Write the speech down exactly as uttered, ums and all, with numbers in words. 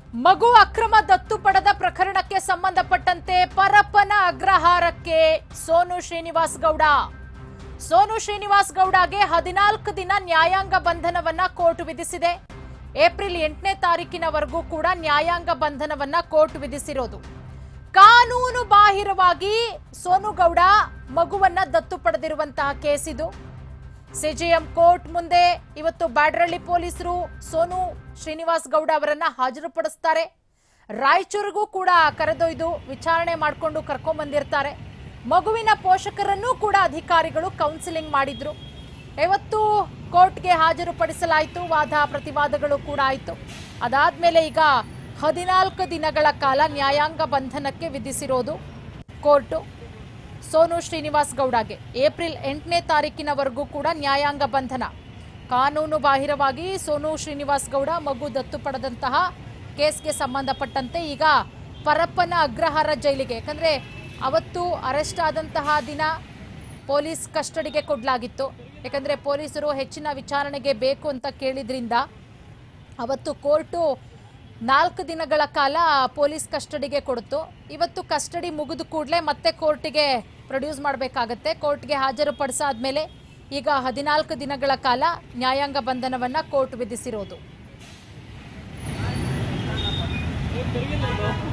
ಮಗು ಅಕ್ರಮ ದತ್ತು ಪಡೆದ ಪ್ರಕರಣಕ್ಕೆ ಸಂಬಂಧಪಟ್ಟಂತೆ ಪರಪ್ಪನ ಅಗ್ರಹಾರಕ್ಕೆ ಸೋನು ಶ್ರೀನಿವಾಸ್ ಗೌಡ ಸೋನು ಶ್ರೀನಿವಾಸ್ ಗೌಡಗೆ ಹದಿನಾಲ್ಕು ದಿನ ನ್ಯಾಯಾಂಗ ಬಂಧನವನ್ನ ಕೋರ್ಟ್ ವಿಧಿಸಿದೆ. ಏಪ್ರಿಲ್ ಎಂಟನೇ ತಾರೀಕಿನವರೆಗೂ ಕೂಡ ನ್ಯಾಯಾಂಗ ಬಂಧನವನ್ನ ಕೋರ್ಟ್ ವಿಧಿಸಿರೋದು. ಕಾನೂನು ಬಾಹಿರವಾಗಿ ಸೋನು ಗೌಡ ಮಗುವನ್ನ ದತ್ತು ಪಡೆದಿರುವಂತಹ ಕೇಸ್ ಇದು. ಸಿಜೆಎಂ ಕೋರ್ಟ್ ಮುಂದೆ ಇವತ್ತು ಬ್ಯಾಡರಳ್ಳಿ ಪೊಲೀಸರು ಸೋನು ಶ್ರೀನಿವಾಸ್ ಗೌಡ ಅವರನ್ನ ಹಾಜರುಪಡಿಸ್ತಾರೆ. ರಾಯಚೂರಿಗೂ ಕೂಡ ಕರೆದೊಯ್ದು ವಿಚಾರಣೆ ಮಾಡಿಕೊಂಡು ಕರ್ಕೊಂಡ್ ಬಂದಿರ್ತಾರೆ. ಮಗುವಿನ ಪೋಷಕರನ್ನು ಕೂಡ ಅಧಿಕಾರಿಗಳು ಕೌನ್ಸಿಲಿಂಗ್ ಮಾಡಿದ್ರು. ಇವತ್ತು ಕೋರ್ಟ್ಗೆ ಹಾಜರುಪಡಿಸಲಾಯಿತು. ವಾದ ಪ್ರತಿವಾದಗಳು ಕೂಡ ಆಯಿತು. ಅದಾದ್ಮೇಲೆ ಈಗ ಹದಿನಾಲ್ಕು ದಿನಗಳ ಕಾಲ ನ್ಯಾಯಾಂಗ ಬಂಧನಕ್ಕೆ ವಿಧಿಸಿರೋದು ಕೋರ್ಟು ಸೋನು ಶ್ರೀನಿವಾಸ್ ಗೌಡಗೆ. ಏಪ್ರಿಲ್ ಎಂಟನೇ ತಾರೀಕಿನವರೆಗೂ ಕೂಡ ನ್ಯಾಯಾಂಗ ಬಂಧನ. ಕಾನೂನು ಬಾಹಿರವಾಗಿ ಸೋನು ಶ್ರೀನಿವಾಸ್ ಗೌಡ ಮಗು ದತ್ತು ಪಡೆದಂತಹ ಕೇಸ್ಗೆ ಸಂಬಂಧಪಟ್ಟಂತೆ ಈಗ ಪರಪ್ಪನ ಅಗ್ರಹಾರ ಜೈಲಿಗೆ, ಯಾಕಂದರೆ ಅವತ್ತು ಅರೆಸ್ಟ್ ಆದಂತಹ ದಿನ ಪೊಲೀಸ್ ಕಸ್ಟಡಿಗೆ ಕೊಡಲಾಗಿತ್ತು. ಯಾಕಂದರೆ ಪೊಲೀಸರು ಹೆಚ್ಚಿನ ವಿಚಾರಣೆಗೆ ಬೇಕು ಅಂತ ಕೇಳಿದ್ರಿಂದ ಅವತ್ತು ಕೋರ್ಟು ನಾಲ್ಕು ದಿನಗಳ ಕಾಲ ಪೊಲೀಸ್ ಕಸ್ಟಡಿಗೆ ಕೊಡ್ತು. ಇವತ್ತು ಕಸ್ಟಡಿ ಮುಗಿದ ಕೂಡಲೇ ಮತ್ತೆ ಕೋರ್ಟಿಗೆ ಪ್ರೊಡ್ಯೂಸ್ ಮಾಡಬೇಕಾಗತ್ತೆ. ಕೋರ್ಟ್ಗೆ ಹಾಜರುಪಡಿಸಾದ್ಮೇಲೆ ಈಗ ಹದಿನಾಲ್ಕು ದಿನಗಳ ಕಾಲ ನ್ಯಾಯಾಂಗ ಬಂಧನವನ್ನ ಕೋರ್ಟ್ ವಿಧಿಸಿರೋದು.